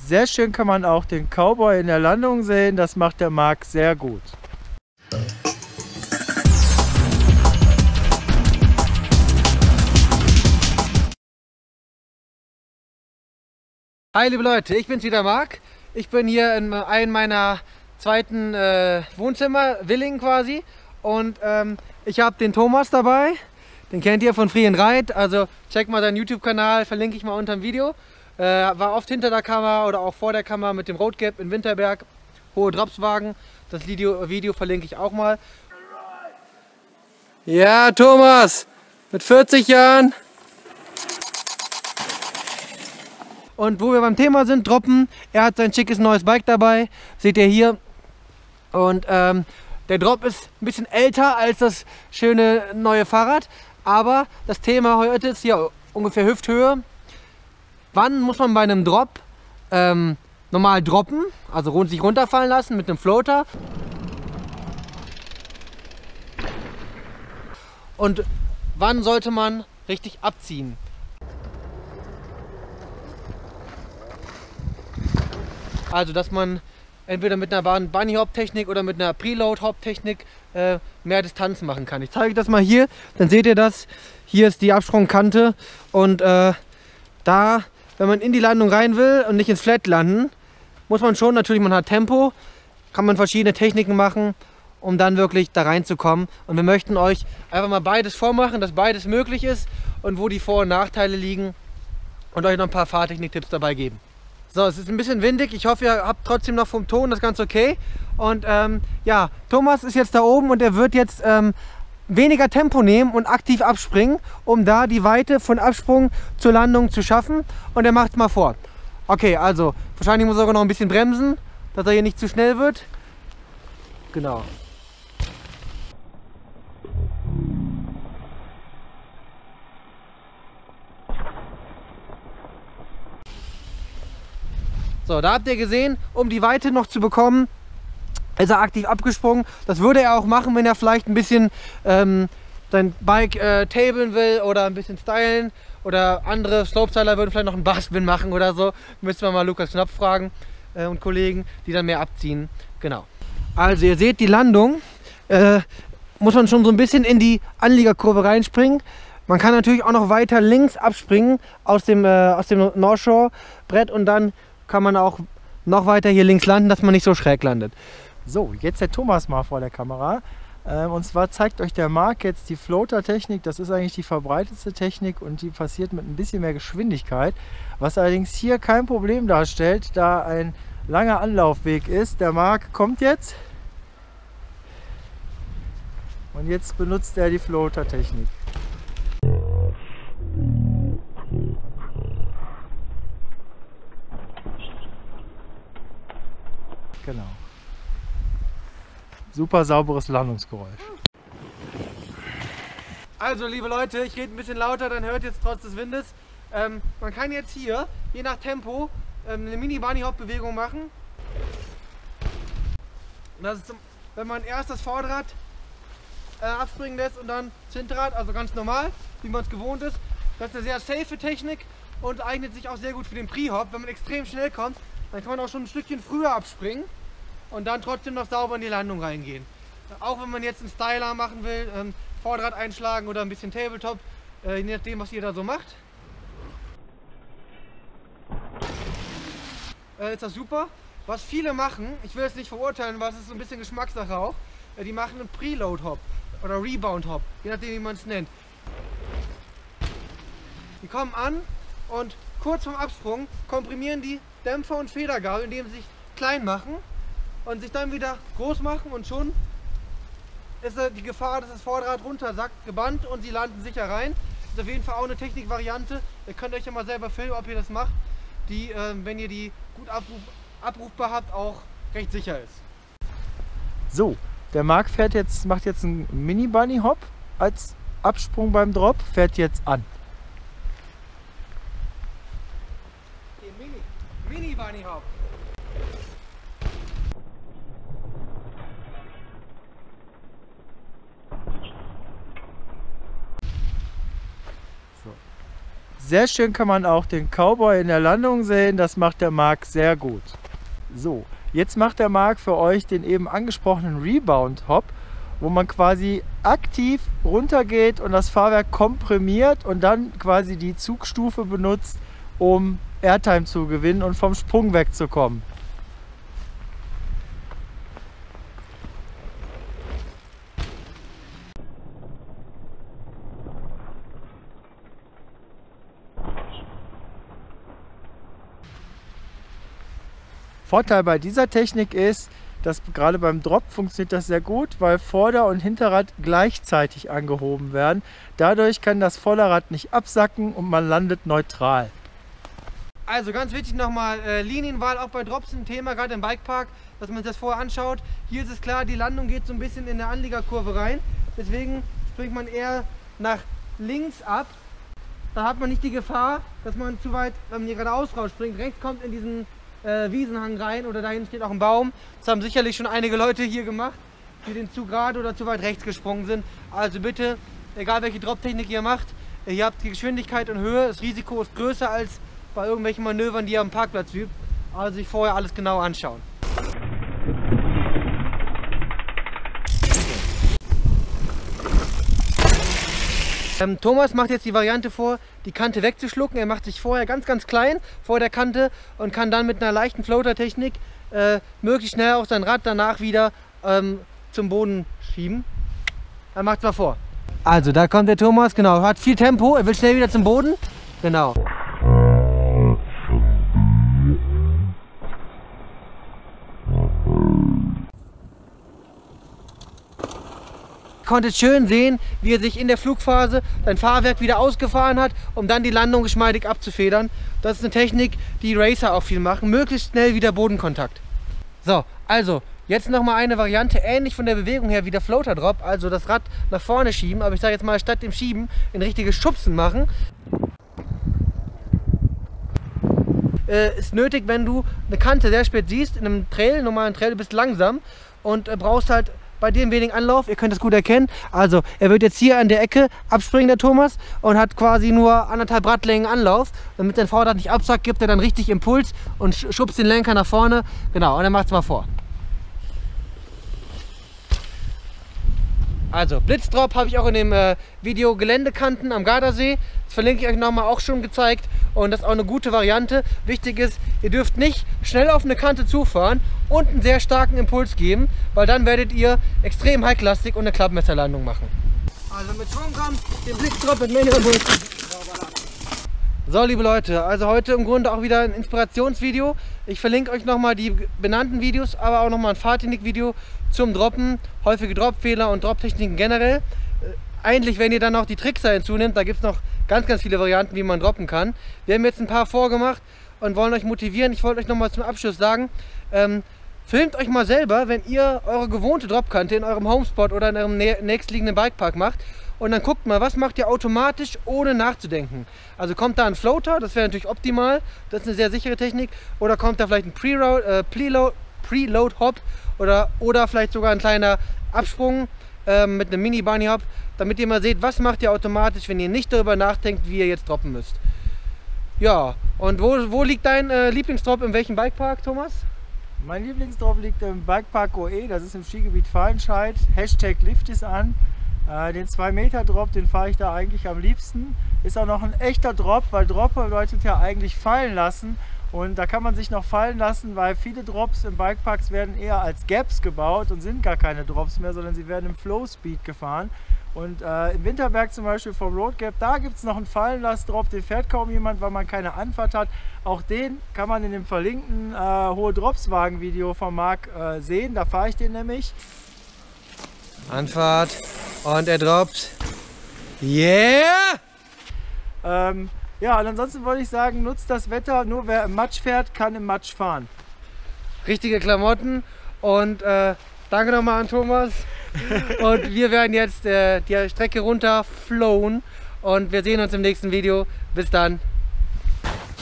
Sehr schön kann man auch den Cowboy in der Landung sehen. Das macht der Marc sehr gut. Hi liebe Leute, ich bin's wieder Marc. Ich bin hier in einem meiner zweiten Wohnzimmer, Willingen quasi. Und ich habe den Thomas dabei. Den kennt ihr von Free and Ride. Also check mal seinen YouTube-Kanal, verlinke ich mal unter dem Video. War oft hinter der Kamera oder auch vor der Kamera mit dem Road Gap in Winterberg. Hohe Dropswagen. Das Video verlinke ich auch mal. Ja, Thomas, mit 40 Jahren. Und wo wir beim Thema sind, Droppen, er hat sein schickes neues Bike dabei, seht ihr hier. Und der Drop ist ein bisschen älter als das schöne neue Fahrrad. Aber das Thema heute ist hier ungefähr Hüfthöhe. Wann muss man bei einem Drop normal droppen, also sich runterfallen lassen mit einem Floater? Und wann sollte man richtig abziehen? Also, dass man entweder mit einer Bunny-Hop-Technik oder mit einer Preload-Hop-Technik mehr Distanz machen kann. Ich zeige das mal hier, dann seht ihr das. Hier ist die Absprungkante und da, wenn man in die Landung rein will und nicht ins Flat landen, muss man schon, natürlich, man hat Tempo, kann man verschiedene Techniken machen, um dann wirklich da reinzukommen. Und wir möchten euch einfach mal beides vormachen, dass beides möglich ist und wo die Vor- und Nachteile liegen und euch noch ein paar Fahrtechnik-Tipps dabei geben. So, es ist ein bisschen windig. Ich hoffe, ihr habt trotzdem noch vom Ton das ganz okay. Und ja, Thomas ist jetzt da oben und er wird jetzt weniger Tempo nehmen und aktiv abspringen, um da die Weite von Absprung zur Landung zu schaffen. Und er macht es mal vor. Okay, also wahrscheinlich muss er sogar noch ein bisschen bremsen, dass er hier nicht zu schnell wird. Genau. So, da habt ihr gesehen, um die Weite noch zu bekommen, ist er aktiv abgesprungen. Das würde er auch machen, wenn er vielleicht ein bisschen sein Bike tablen will oder ein bisschen stylen. Oder andere Slopestyler würden vielleicht noch einen Barspin machen oder so. Müssen wir mal Lukas Knopf fragen und Kollegen, die dann mehr abziehen. Genau. Also ihr seht die Landung, muss man schon so ein bisschen in die Anliegerkurve reinspringen. Man kann natürlich auch noch weiter links abspringen aus dem North Shore Brett und dann kann man auch noch weiter hier links landen, dass man nicht so schräg landet. So, jetzt der Thomas mal vor der Kamera. Und zwar zeigt euch der Marc jetzt die Floater-Technik. Das ist eigentlich die verbreitetste Technik und die passiert mit ein bisschen mehr Geschwindigkeit. Was allerdings hier kein Problem darstellt, da ein langer Anlaufweg ist. Der Marc kommt jetzt und jetzt benutzt er die Floater-Technik. Genau. Super sauberes Landungsgeräusch. Also liebe Leute, ich rede ein bisschen lauter, dann hört jetzt trotz des Windes. Man kann jetzt hier, je nach Tempo, eine Mini-Bunny-Hop-Bewegung machen. Und das ist, wenn man erst das Vorderrad abspringen lässt und dann das Hinterrad, also ganz normal, wie man es gewohnt ist. Das ist eine sehr safe Technik und eignet sich auch sehr gut für den Pre-Hop. Wenn man extrem schnell kommt, dann kann man auch schon ein Stückchen früher abspringen und dann trotzdem noch sauber in die Landung reingehen. Auch wenn man jetzt einen Styler machen will, Vorderrad einschlagen oder ein bisschen Tabletop, je nachdem was ihr da so macht. Ist das super. Was viele machen, ich will es nicht verurteilen, was ist so ein bisschen Geschmackssache auch, die machen einen Preload-Hop oder Rebound-Hop, je nachdem wie man es nennt. Die kommen an und kurz vorm Absprung komprimieren die Dämpfer und Federgabel, indem sie sich klein machen und sich dann wieder groß machen und schon ist die Gefahr, dass das Vorderrad runtersackt, gebannt und sie landen sicher rein. Das ist auf jeden Fall auch eine Technikvariante. Ihr könnt euch ja mal selber filmen, ob ihr das macht, die, wenn ihr die gut abrufbar habt, auch recht sicher ist. So, der Marc macht jetzt einen Mini-Bunny-Hop als Absprung beim Drop, fährt jetzt an. Mini-Bunny-Hop. So. Sehr schön kann man auch den Cowboy in der Landung sehen, das macht der Marc sehr gut. So, jetzt macht der Marc für euch den eben angesprochenen Rebound-Hop, wo man quasi aktiv runtergeht und das Fahrwerk komprimiert und dann quasi die Zugstufe benutzt, um Airtime zu gewinnen und vom Sprung wegzukommen. Vorteil bei dieser Technik ist, dass gerade beim Drop funktioniert das sehr gut, weil Vorder- und Hinterrad gleichzeitig angehoben werden. Dadurch kann das Vorderrad nicht absacken und man landet neutral. Also ganz wichtig nochmal, Linienwahl auch bei Drops ein Thema, gerade im Bikepark, dass man sich das vorher anschaut. Hier ist es klar, die Landung geht so ein bisschen in der Anliegerkurve rein. Deswegen springt man eher nach links ab. Da hat man nicht die Gefahr, dass man zu weit, wenn man hier geradeaus rausspringt, rechts kommt in diesen Wiesenhang rein oder da hinten steht auch ein Baum. Das haben sicherlich schon einige Leute hier gemacht, die den zu gerade oder zu weit rechts gesprungen sind. Also bitte, egal welche Drop-Technik ihr macht, ihr habt die Geschwindigkeit und Höhe, das Risiko ist größer als bei irgendwelchen Manövern, die ihr am Parkplatz übt. Also sich vorher alles genau anschauen. Thomas macht jetzt die Variante vor, die Kante wegzuschlucken. Er macht sich vorher ganz klein vor der Kante und kann dann mit einer leichten Floater-Technik möglichst schnell auch sein Rad danach wieder zum Boden schieben. Er macht es mal vor. Also da kommt der Thomas, genau, hat viel Tempo, er will schnell wieder zum Boden. Genau. Ihr konntet schön sehen, wie er sich in der Flugphase sein Fahrwerk wieder ausgefahren hat, um dann die Landung geschmeidig abzufedern. Das ist eine Technik, die Racer auch viel machen, möglichst schnell wieder Bodenkontakt. So, also jetzt nochmal eine Variante, ähnlich von der Bewegung her wie der Floater Drop, also das Rad nach vorne schieben, aber ich sage jetzt mal statt dem Schieben ein richtiges Schubsen machen. Ist nötig, wenn du eine Kante sehr spät siehst, in einem Trail, normalen Trail, du bist langsam und brauchst halt bei dem wenigen Anlauf, ihr könnt es gut erkennen. Also er wird jetzt hier an der Ecke abspringen, der Thomas, und hat quasi nur 1,5 Radlängen Anlauf. Damit sein Vorderrad nicht absackt, gibt er dann richtig Impuls und schubst den Lenker nach vorne. Genau, und er macht es mal vor. Also Blitzdrop habe ich auch in dem Video Geländekanten am Gardasee. Das verlinke ich euch nochmal, auch schon gezeigt. Und das ist auch eine gute Variante. Wichtig ist, ihr dürft nicht schnell auf eine Kante zufahren und einen sehr starken Impuls geben, weil dann werdet ihr extrem highklassig und eine Klappmesserlandung machen. Also mit Schwungkampf, den Blitzdrop mit mehreren Impulsen. So liebe Leute, also heute im Grunde auch wieder ein Inspirationsvideo. Ich verlinke euch nochmal die benannten Videos, aber auch nochmal ein Fahrtechnik-Video zum Droppen, häufige Dropfehler und Droptechniken generell. Eigentlich, wenn ihr dann noch die Tricks hinzunimmt, da gibt es noch ganz viele Varianten, wie man droppen kann. Wir haben jetzt ein paar vorgemacht und wollen euch motivieren. Ich wollte euch nochmal zum Abschluss sagen, filmt euch mal selber, wenn ihr eure gewohnte Dropkante in eurem Homespot oder in eurem nächstliegenden Bikepark macht. Und dann guckt mal, was macht ihr automatisch, ohne nachzudenken. Also kommt da ein Floater, das wäre natürlich optimal, das ist eine sehr sichere Technik. Oder kommt da vielleicht ein Preload-Hop oder vielleicht sogar ein kleiner Absprung mit einem Mini-Bunny-Hop, damit ihr mal seht, was macht ihr automatisch, wenn ihr nicht darüber nachdenkt, wie ihr jetzt droppen müsst. Ja, und wo liegt dein Lieblingsdrop, in welchem Bikepark, Thomas? Mein Lieblingsdrop liegt im Bikepark OE, das ist im Skigebiet Fallenscheid. Hashtag Lift ist an. Den 2 Meter Drop, den fahre ich da eigentlich am liebsten. Ist auch noch ein echter Drop, weil Drop bedeutet ja eigentlich fallen lassen. Und da kann man sich noch fallen lassen, weil viele Drops im Bikeparks werden eher als Gaps gebaut und sind gar keine Drops mehr, sondern sie werden im Flow Speed gefahren. Und im Winterberg zum Beispiel vom Road Gap, da gibt es noch einen Fallenlass-Drop, den fährt kaum jemand, weil man keine Anfahrt hat. Auch den kann man in dem verlinkten Hohe Drops-Wagen-Video von Marc sehen, da fahre ich den nämlich. Anfahrt und er droppt. Yeah! Ja, und ansonsten wollte ich sagen, nutzt das Wetter. Nur wer im Matsch fährt, kann im Matsch fahren. Richtige Klamotten und danke nochmal an Thomas. Und wir werden jetzt die Strecke runter flown und wir sehen uns im nächsten Video. Bis dann.